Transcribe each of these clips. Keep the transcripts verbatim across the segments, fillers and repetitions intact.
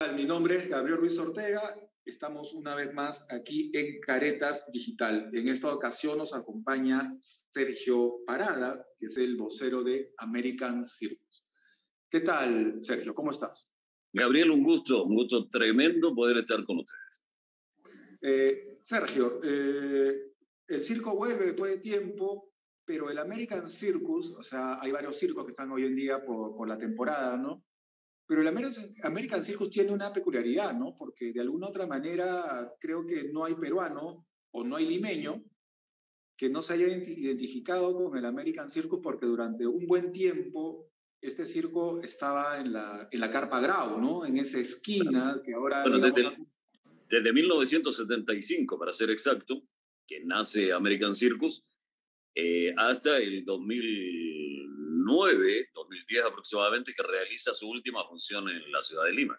Mi nombre es Gabriel Ruiz Ortega. Estamos una vez más aquí en Caretas Digital. En esta ocasión nos acompaña Sergio Parada, que es el vocero de American Circus. ¿Qué tal, Sergio? ¿Cómo estás? Gabriel, un gusto, un gusto tremendo poder estar con ustedes. Eh, Sergio, eh, el circo vuelve después de tiempo, pero el American Circus, o sea, hay varios circos que están hoy en día por, por la temporada, ¿no? Pero el American Circus tiene una peculiaridad, ¿no? Porque de alguna otra manera creo que no hay peruano o no hay limeño que no se haya identificado con el American Circus, porque durante un buen tiempo este circo estaba en la, en la Carpa Grau, ¿no? En esa esquina que ahora, bueno, digamos... Desde, desde mil novecientos setenta y cinco, para ser exacto, que nace American Circus, eh, hasta el dos mil nueve, dos mil diez aproximadamente, que realiza su última función en la ciudad de Lima.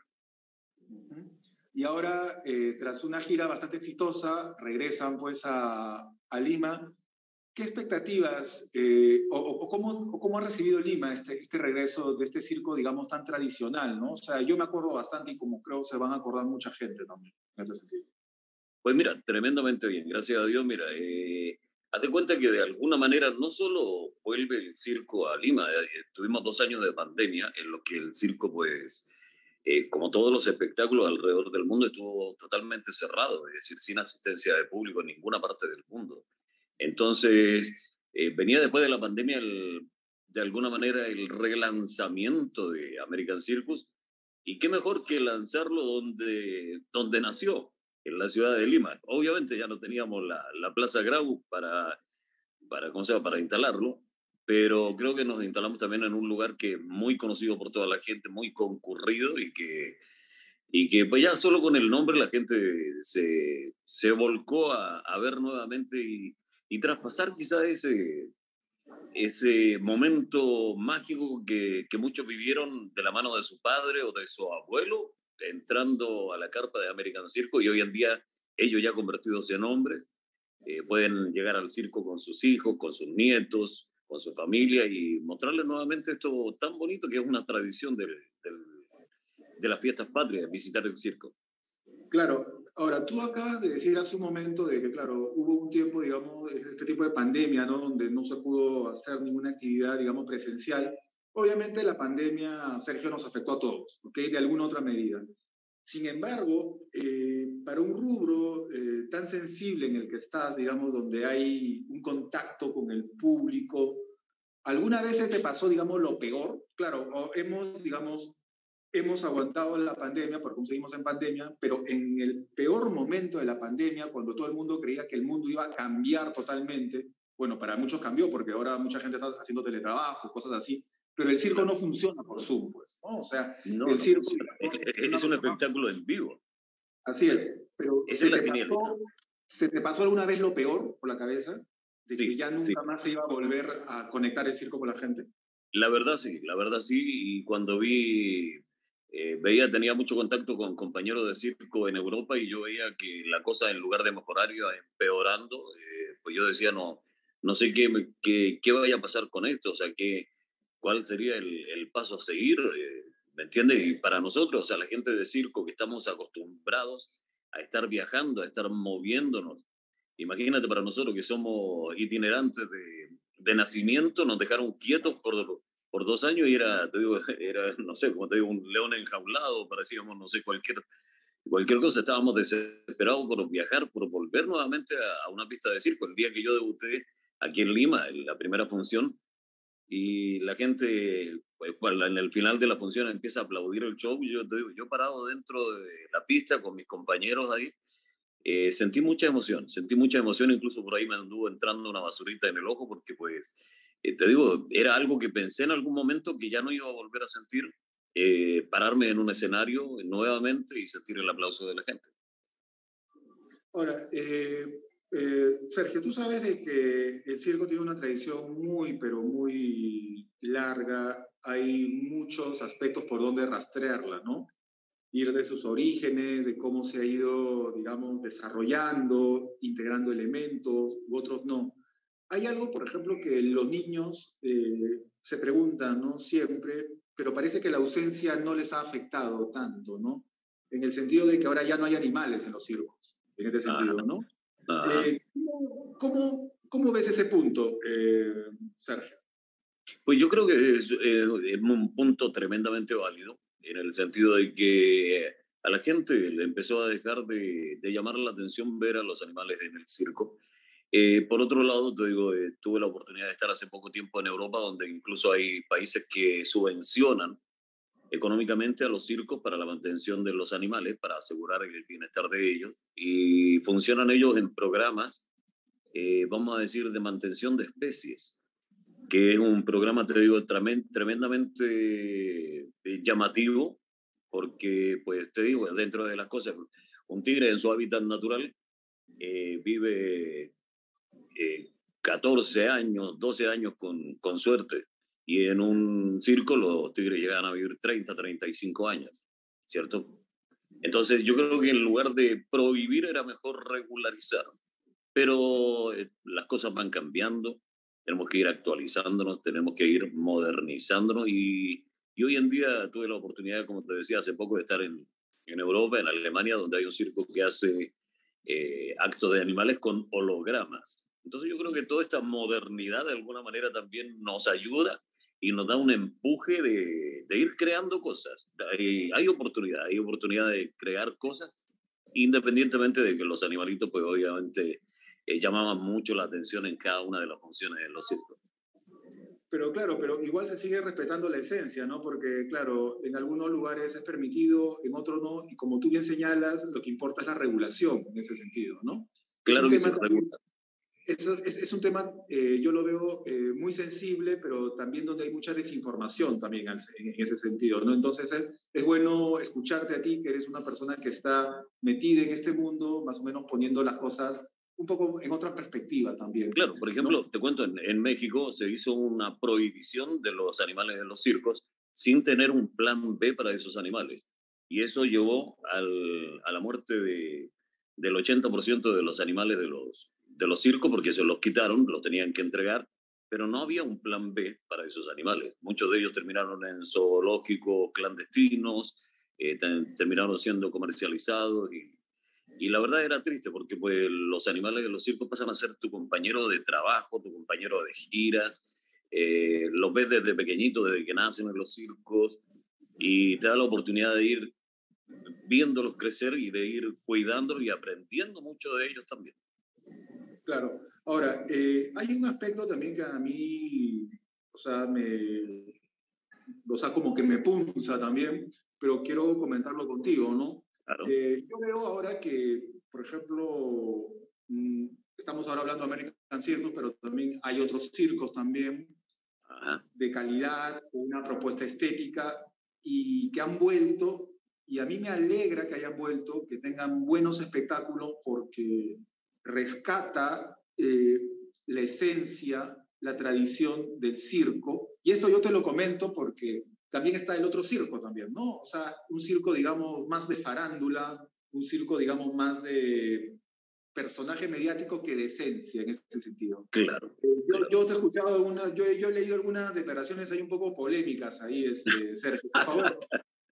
Y ahora, eh, tras una gira bastante exitosa, regresan pues a, a Lima. ¿Qué expectativas eh, o, o, cómo, o cómo ha recibido Lima este, este regreso de este circo, digamos, tan tradicional, ¿no? O sea, yo me acuerdo bastante y como creo se van a acordar mucha gente también en ese sentido. Pues mira, tremendamente bien, gracias a Dios. Mira, eh, haz de cuenta que de alguna manera no solo vuelve el circo a Lima, eh, tuvimos dos años de pandemia en los que el circo, pues, eh, como todos los espectáculos alrededor del mundo, estuvo totalmente cerrado, es decir, sin asistencia de público en ninguna parte del mundo. Entonces, eh, venía después de la pandemia, el, de alguna manera, el relanzamiento de American Circus, y qué mejor que lanzarlo donde, donde nació, en la ciudad de Lima. Obviamente ya no teníamos la, la Plaza Grau para, para, ¿cómo se llama?, para instalarlo, pero creo que nos instalamos también en un lugar que es muy conocido por toda la gente, muy concurrido y que, y que pues ya solo con el nombre la gente se, se volcó a, a ver nuevamente y, y traspasar quizá ese, ese momento mágico que, que muchos vivieron de la mano de su padre o de su abuelo, entrando a la carpa de American Circo, y hoy en día ellos ya convertidos en hombres, eh, pueden llegar al circo con sus hijos, con sus nietos, con su familia y mostrarles nuevamente esto tan bonito que es una tradición del, del, de las fiestas patrias, visitar el circo. Claro, ahora tú acabas de decir hace un momento de que, claro, hubo un tiempo, digamos, este tipo de pandemia, ¿no? Donde no se pudo hacer ninguna actividad, digamos, presencial. Obviamente la pandemia, Sergio, nos afectó a todos, ¿ok? De alguna otra medida. Sin embargo, eh, para un rubro eh, tan sensible en el que estás, digamos, donde hay un contacto con el público, ¿alguna vez se te pasó, digamos, lo peor? Claro, o hemos, digamos, hemos aguantado la pandemia, porque aún seguimos en pandemia, pero en el peor momento de la pandemia, cuando todo el mundo creía que el mundo iba a cambiar totalmente, bueno, para muchos cambió, porque ahora mucha gente está haciendo teletrabajo, cosas así, pero el circo no funciona por Zoom, pues, ¿no? O sea, No, el no circo... funciona. Es un espectáculo en vivo. Así es, pero Esa ¿se es la te genialidad. pasó, ¿se te pasó alguna vez lo peor por la cabeza? De que Sí, ya sí. nunca más se iba a volver a conectar el circo con la gente. La verdad sí, la verdad sí, y cuando vi, eh, veía, tenía mucho contacto con compañeros de circo en Europa y yo veía que la cosa en lugar de mejorar iba empeorando, eh, pues yo decía, no, no sé qué, me- qué, qué vaya a pasar con esto, o sea, qué, cuál sería el, el paso a seguir, eh, ¿me entiendes? Y para nosotros, o sea, la gente de circo que estamos acostumbrados a estar viajando, a estar moviéndonos, imagínate para nosotros que somos itinerantes de, de nacimiento, nos dejaron quietos por, por dos años y era, te digo, era, no sé, como te digo, un león enjaulado, parecíamos, no sé, cualquier, cualquier cosa. Estábamos desesperados por viajar, por volver nuevamente a, a una pista de circo. El día que yo debuté aquí en Lima, en la primera función, y la gente, pues, en el final de la función empieza a aplaudir el show, y yo te digo, yo parado dentro de la pista con mis compañeros ahí, eh, sentí mucha emoción, sentí mucha emoción, incluso por ahí me anduvo entrando una basurita en el ojo, porque pues, eh, te digo, era algo que pensé en algún momento que ya no iba a volver a sentir, eh, pararme en un escenario nuevamente y sentir el aplauso de la gente. Ahora, eh, eh, Sergio, tú sabes de que el circo tiene una tradición muy, pero muy larga. Hay muchos aspectos por donde rastrearla, ¿no? Ir de sus orígenes, de cómo se ha ido, digamos, desarrollando, integrando elementos, u otros no. Hay algo, por ejemplo, que los niños eh, se preguntan, ¿no? Siempre, pero parece que la ausencia no les ha afectado tanto, ¿no? en el sentido de que ahora ya no hay animales en los circos, en este Ajá, sentido, ¿no? ajá. Eh, ¿cómo, cómo, cómo ves ese punto, eh, Sergio? Pues yo creo que es, eh, es un punto tremendamente válido, en el sentido de que a la gente le empezó a dejar de, de llamar la atención ver a los animales en el circo. Eh, por otro lado, te digo, eh, tuve la oportunidad de estar hace poco tiempo en Europa, donde incluso hay países que subvencionan económicamente a los circos para la mantención de los animales, para asegurar el bienestar de ellos, y funcionan ellos en programas, eh, vamos a decir, de mantención de especies, que es un programa, te digo, tremen- tremendamente eh, llamativo, porque, pues, te digo, dentro de las cosas, un tigre en su hábitat natural eh, vive eh, catorce años, doce años con, con suerte, y en un circo los tigres llegan a vivir treinta, treinta y cinco años, ¿cierto? Entonces yo creo que en lugar de prohibir era mejor regularizar, pero eh, las cosas van cambiando, tenemos que ir actualizándonos, tenemos que ir modernizándonos y, y hoy en día tuve la oportunidad, como te decía hace poco, de estar en, en Europa, en Alemania, donde hay un circo que hace eh, actos de animales con hologramas. Entonces yo creo que toda esta modernidad de alguna manera también nos ayuda y nos da un empuje de, de ir creando cosas. Hay, hay oportunidad, hay oportunidad de crear cosas, independientemente de que los animalitos, pues obviamente eh, llamaban mucho la atención en cada una de las funciones de los circos. Pero claro, pero igual se sigue respetando la esencia, ¿no? Porque, claro, en algunos lugares es permitido, en otros no, y como tú bien señalas, lo que importa es la regulación en ese sentido, ¿no? Es un Claro que se tema también, regula. es, es, es un tema, eh, yo lo veo eh, muy sensible, pero también donde hay mucha desinformación también en, en ese sentido, ¿no? Entonces es, es bueno escucharte a ti, que eres una persona que está metida en este mundo, más o menos poniendo las cosas un poco en otra perspectiva también, Claro, por ¿no? ejemplo, te cuento, en, en México se hizo una prohibición de los animales en los circos sin tener un plan B para esos animales. Y eso llevó al, a la muerte de, del ochenta por ciento de los animales de los, de los circos porque se los quitaron, los tenían que entregar, pero no había un plan B para esos animales. Muchos de ellos terminaron en zoológicos clandestinos, eh, te- terminaron siendo comercializados y Y la verdad era triste porque pues los animales de los circos pasan a ser tu compañero de trabajo, tu compañero de giras, eh, los ves desde pequeñito, desde que nacen en los circos y te da la oportunidad de ir viéndolos crecer y de ir cuidándolos y aprendiendo mucho de ellos también. Claro. Ahora, eh, hay un aspecto también que a mí, o sea, me, o sea, como que me punza también, pero quiero comentarlo contigo, ¿no? Claro. Eh, yo veo ahora que, por ejemplo, mm, estamos ahora hablando de American Circus, pero también hay otros circos también Ajá. de calidad, con una propuesta estética y que han vuelto, y a mí me alegra que hayan vuelto, que tengan buenos espectáculos porque rescata eh, la esencia, la tradición del circo. Y esto yo te lo comento porque también está el otro circo también, ¿no? O sea, un circo, digamos, más de farándula, un circo, digamos, más de personaje mediático que de esencia en ese sentido. Claro, Eh, yo, claro. yo te he escuchado, una, yo, yo he leído algunas declaraciones ahí un poco polémicas ahí, este, Sergio. Por favor,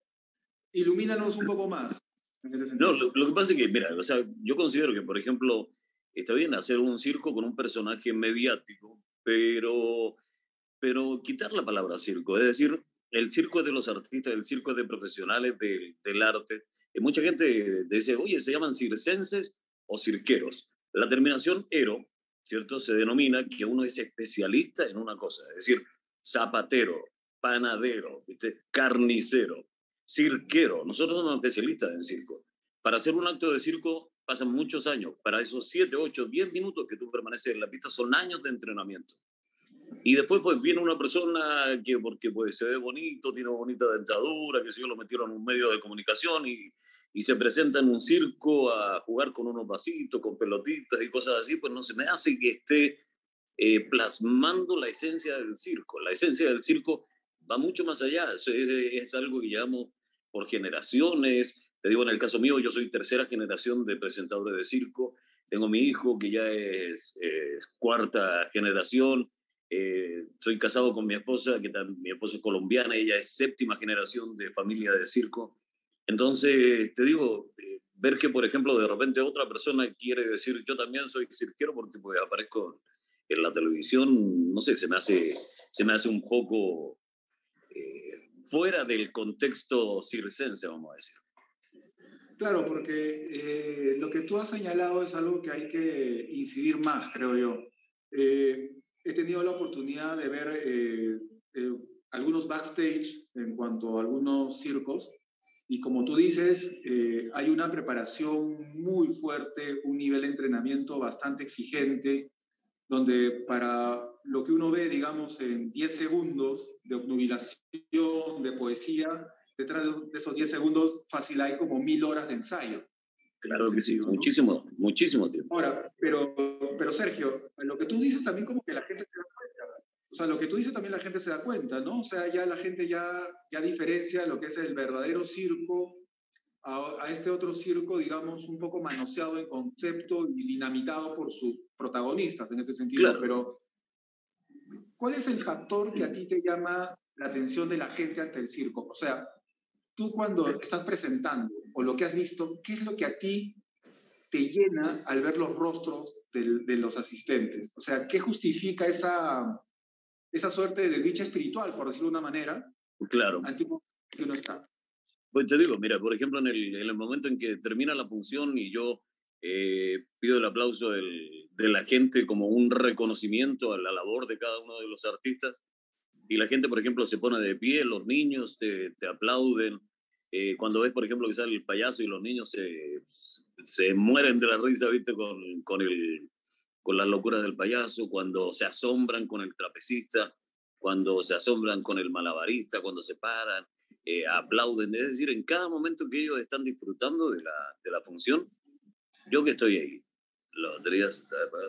ilumínanos un poco más en ese No, sentido. lo, lo que pasa es que, mira, o sea, yo considero que, por ejemplo, está bien hacer un circo con un personaje mediático, pero pero quitar la palabra circo, es decir, el circo es de los artistas, el circo es de profesionales del, del arte. Y mucha gente dice, oye, se llaman circenses o cirqueros. La terminación ero, ¿cierto? Se denomina que uno es especialista en una cosa, es decir, zapatero, panadero, ¿viste? Carnicero, cirquero. Nosotros somos especialistas en circo. Para hacer un acto de circo pasan muchos años. Para esos siete, ocho, diez minutos que tú permaneces en la pista son años de entrenamiento. Y después pues viene una persona que porque pues se ve bonito, tiene una bonita dentadura, que si yo lo metieron en un medio de comunicación y, y se presenta en un circo a jugar con unos vasitos, con pelotitas y cosas así, pues no se me hace que esté eh, plasmando la esencia del circo. La esencia del circo va mucho más allá, es, es algo que llevamos por generaciones. Te digo, en el caso mío, yo soy tercera generación de presentadores de circo, tengo mi hijo que ya es, es cuarta generación, eh, soy casado con mi esposa, que también, mi esposa es colombiana, ella es séptima generación de familia de circo. Entonces, te digo, eh, ver que, por ejemplo, de repente otra persona quiere decir, yo también soy cirquero porque pues aparezco en la televisión, no sé, se me hace, se me hace un poco eh, fuera del contexto circense, vamos a decir. Claro, porque eh, lo que tú has señalado es algo que hay que incidir más, creo yo. Eh, He tenido la oportunidad de ver eh, eh, algunos backstage en cuanto a algunos circos y como tú dices, eh, hay una preparación muy fuerte, un nivel de entrenamiento bastante exigente, donde para lo que uno ve, digamos, en diez segundos de obnubilación, de poesía, detrás de esos diez segundos fácil hay como mil horas de ensayo, en ese Claro que sí, sentido, ¿no? muchísimo, muchísimo tiempo. Ahora, pero, pero Sergio, lo que tú dices también como que la gente se da cuenta. O sea, lo que tú dices también la gente se da cuenta, ¿no? O sea, ya la gente ya, ya diferencia lo que es el verdadero circo a, a este otro circo, digamos, un poco manoseado en concepto y dinamitado por sus protagonistas en ese sentido. Claro. Pero, ¿cuál es el factor que a ti te llama la atención de la gente ante el circo? O sea, tú cuando estás presentando o lo que has visto, ¿qué es lo que a ti te llena al ver los rostros del, de los asistentes? O sea, ¿qué justifica esa, esa suerte de dicha espiritual, por decirlo de una manera, Claro. ante un que uno está? Pues te digo, mira, por ejemplo, en el, en el momento en que termina la función y yo eh, pido el aplauso del, de la gente como un reconocimiento a la labor de cada uno de los artistas, y la gente, por ejemplo, se pone de pie, los niños te, te aplauden. Eh, cuando ves, por ejemplo, que sale el payaso y los niños se, se mueren de la risa, ¿viste? Con, con, el, con las locuras del payaso, cuando se asombran con el trapecista, cuando se asombran con el malabarista, cuando se paran, eh, aplauden. Es decir, en cada momento que ellos están disfrutando de la, de la función, yo que estoy ahí. Los días,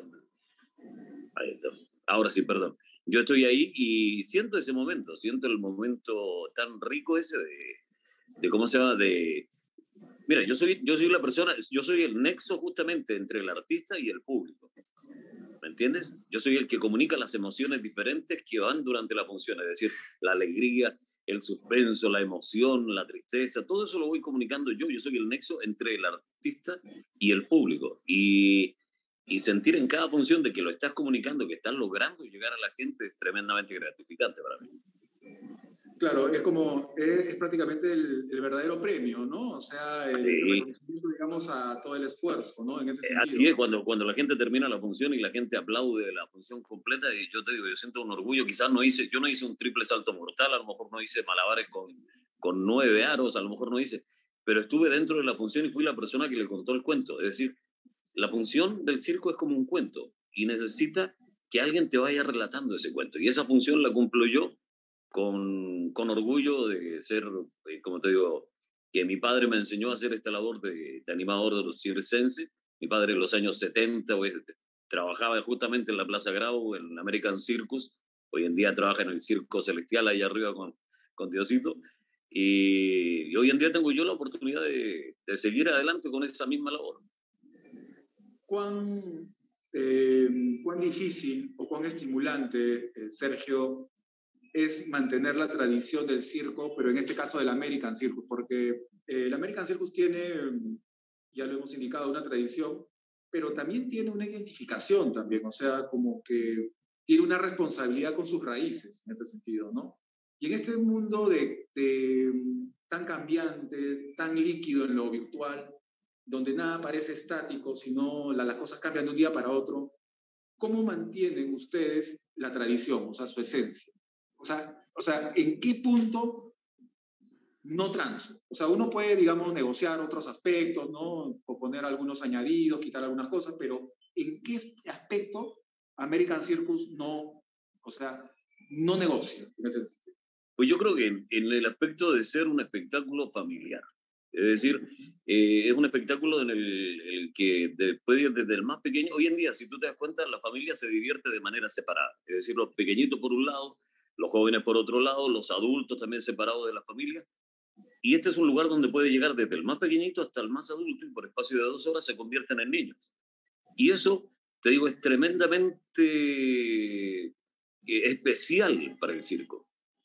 ahí está. Ahora sí, perdón. Yo estoy ahí y siento ese momento, siento el momento tan rico ese de, de cómo se llama, de... Mira, yo soy, yo soy la persona, yo soy el nexo justamente entre el artista y el público. ¿Me entiendes? Yo soy el que comunica las emociones diferentes que van durante la función, es decir, la alegría, el suspenso, la emoción, la tristeza, todo eso lo voy comunicando yo. Yo soy el nexo entre el artista y el público. Y, y sentir en cada función de que lo estás comunicando, que estás logrando llegar a la gente es tremendamente gratificante para mí. Claro, es como, es, es prácticamente el, el, verdadero premio, ¿no? O sea, el, el Sí. reconocimiento, digamos, a todo el esfuerzo, ¿no? En ese Así sentido. es, cuando, cuando la gente termina la función y la gente aplaude la función completa, y yo te digo, yo siento un orgullo, quizás no hice, yo no hice un triple salto mortal, a lo mejor no hice malabares con, con nueve aros, a lo mejor no hice, pero estuve dentro de la función y fui la persona que le contó el cuento. Es decir, la función del circo es como un cuento y necesita que alguien te vaya relatando ese cuento. Y esa función la cumplo yo con, con orgullo de ser, eh, como te digo, que mi padre me enseñó a hacer esta labor de, de animador de los circenses. Mi padre en los años setenta pues, trabajaba justamente en la Plaza Grau, en American Circus. Hoy en día trabaja en el Circo Celestial, ahí arriba con, con Diosito. Y, y hoy en día tengo yo la oportunidad de, de seguir adelante con esa misma labor. ¿Cuán, eh, cuán difícil o cuán estimulante, eh, Sergio, es mantener la tradición del circo, pero en este caso del American Circus? Porque eh, el American Circus tiene, ya lo hemos indicado, una tradición, pero también tiene una identificación también, o sea, como que tiene una responsabilidad con sus raíces, en este sentido, ¿no? Y en este mundo de, de tan cambiante, tan líquido en lo virtual, donde nada parece estático, sino la, las cosas cambian de un día para otro, ¿cómo mantienen ustedes la tradición, o sea, su esencia? O sea, o sea, ¿en qué punto no transo? O sea, uno puede, digamos, negociar otros aspectos, ¿no? O poner algunos añadidos, quitar algunas cosas, pero ¿en qué aspecto American Circus no, o sea, no negocia en ese sentido? Pues yo creo que en, en el aspecto de ser un espectáculo familiar. Es decir, eh, es un espectáculo en el, el que después desde el más pequeño, hoy en día, si tú te das cuenta, la familia se divierte de manera separada. Es decir, los pequeñitos por un lado, los jóvenes por otro lado, los adultos también separados de la familia. Y este es un lugar donde puede llegar desde el más pequeñito hasta el más adulto y por espacio de dos horas se convierten en niños. Y eso, te digo, es tremendamente eh, especial para el circo.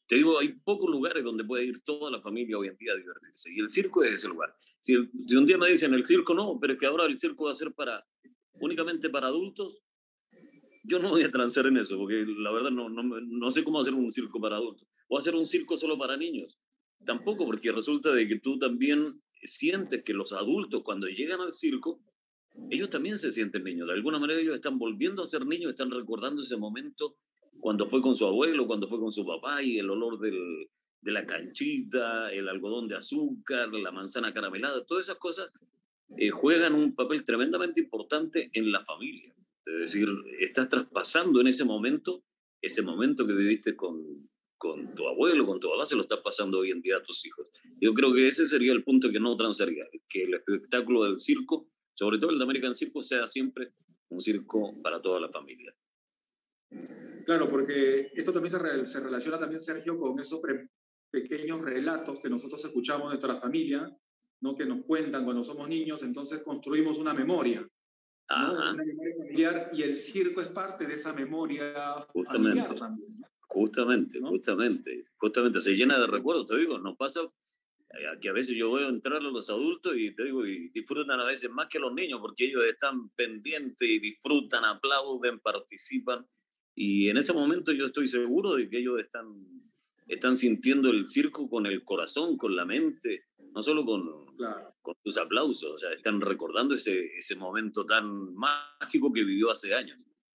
Te digo, hay pocos lugares donde puede ir toda la familia hoy en día a divertirse. Y el circo es ese lugar. Si, el, si un día me dicen el circo no, pero es que ahora el circo va a ser para, únicamente para adultos, yo no voy a transar en eso, porque la verdad no, no, no sé cómo hacer un circo para adultos. O hacer un circo solo para niños. Tampoco, porque resulta de que tú también sientes que los adultos cuando llegan al circo, ellos también se sienten niños. De alguna manera ellos están volviendo a ser niños, están recordando ese momento cuando fue con su abuelo, cuando fue con su papá y el olor del, de la canchita, el algodón de azúcar, la manzana caramelada, todas esas cosas eh, juegan un papel tremendamente importante en la familia. Es decir, estás traspasando en ese momento, ese momento que viviste con, con tu abuelo, con tu papá, se lo estás pasando hoy en día a tus hijos. Yo creo que ese sería el punto que no transaría, que el espectáculo del circo, sobre todo el de American Circus, sea siempre un circo para toda la familia. Claro, porque esto también se, re, se relaciona también, Sergio, con esos pre, pequeños relatos que nosotros escuchamos de nuestra familia, ¿no? Que nos cuentan cuando somos niños, entonces construimos una memoria, ¿no? Una memoria familiar, y el circo es parte de esa memoria justamente, familiar también, ¿no? Justamente, ¿no? justamente, justamente, se llena de recuerdos, te digo, nos pasa que a veces yo veo entrar a los adultos y te digo, y disfrutan a veces más que los niños, porque ellos están pendientes y disfrutan, aplauden, participan, y en ese momento yo estoy seguro de que ellos están, están sintiendo el circo con el corazón, con la mente, no solo con, claro. con sus aplausos, o sea, están recordando ese, ese momento tan mágico que vivió hace años.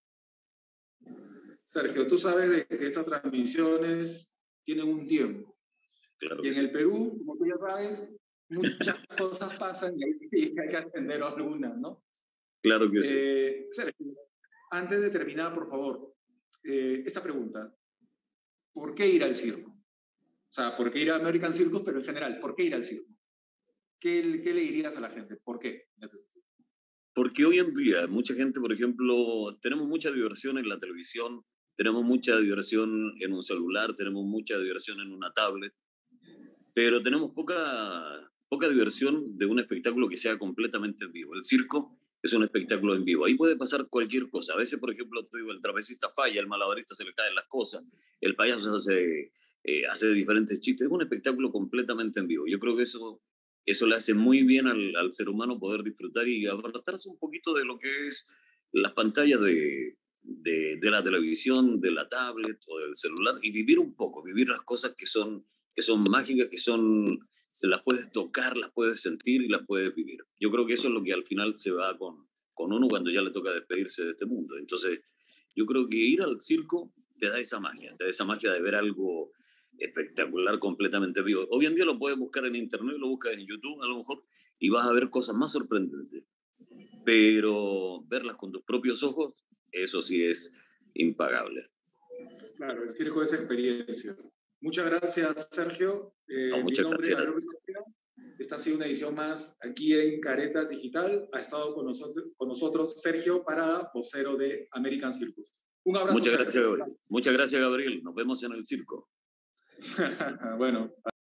Sergio, tú sabes de que estas transmisiones tienen un tiempo. Claro y en sí. el Perú, como tú ya sabes, muchas cosas pasan y hay que atender algunas, ¿no? Claro que sí. Eh, Sergio, antes de terminar, por favor, eh, esta pregunta. ¿Por qué ir al circo? O sea, ¿por qué ir a American Circus? Pero en general, ¿por qué ir al circo? ¿Qué, qué le dirías a la gente? ¿Por qué? Porque hoy en día, mucha gente, por ejemplo, tenemos mucha diversión en la televisión, tenemos mucha diversión en un celular, tenemos mucha diversión en una tablet, pero tenemos poca, poca diversión de un espectáculo que sea completamente en vivo. El circo es un espectáculo en vivo. Ahí puede pasar cualquier cosa. A veces, por ejemplo, te digo, el trapecista falla, el malabarista se le caen las cosas, el payaso hace, eh, hace diferentes chistes. Es un espectáculo completamente en vivo. Yo creo que eso, eso le hace muy bien al, al ser humano poder disfrutar y apartarse un poquito de lo que es las pantallas de, de, de la televisión, de la tablet o del celular y vivir un poco, vivir las cosas que son que son mágicas, que son, se las puedes tocar, las puedes sentir y las puedes vivir. Yo creo que eso es lo que al final se va con, con uno cuando ya le toca despedirse de este mundo. Entonces, yo creo que ir al circo te da esa magia, te da esa magia de ver algo espectacular, completamente vivo. Hoy en día lo puedes buscar en internet, lo buscas en YouTube a lo mejor, y vas a ver cosas más sorprendentes. Pero verlas con tus propios ojos, eso sí es impagable. Claro, el circo es experiencia. Muchas gracias, Sergio. Eh, no, muchas mi nombre gracias. es Gabriel. Esta ha sido una edición más aquí en Caretas Digital. Ha estado con nosotros, con nosotros Sergio Parada, vocero de American Circus. Un abrazo. Muchas gracias, Sergio. Muchas gracias, Gabriel. Nos vemos en el circo. Bueno.